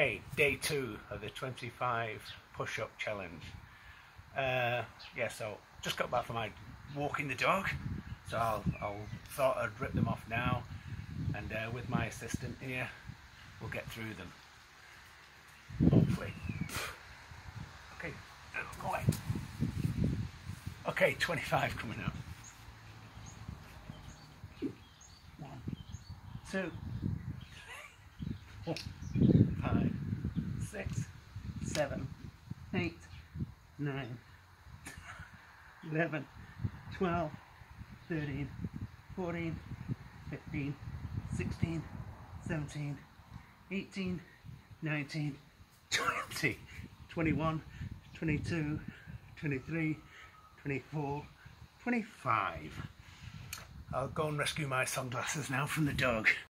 Okay, day 2 of the 25 push-up challenge. Yeah, so just got back from my walking the dog, so I'll thought I'd rip them off now, and with my assistant here, we'll get through them. Hopefully. Okay, go away. Okay, 25 coming up. 1, 2, 4, 5, 6, 7, 8, 9, 11, 12, 13, 14, 15, 16, 17, 18, 19, 20, 21, 22, 23, 24, 25. I'll go and rescue my sunglasses now from the dog.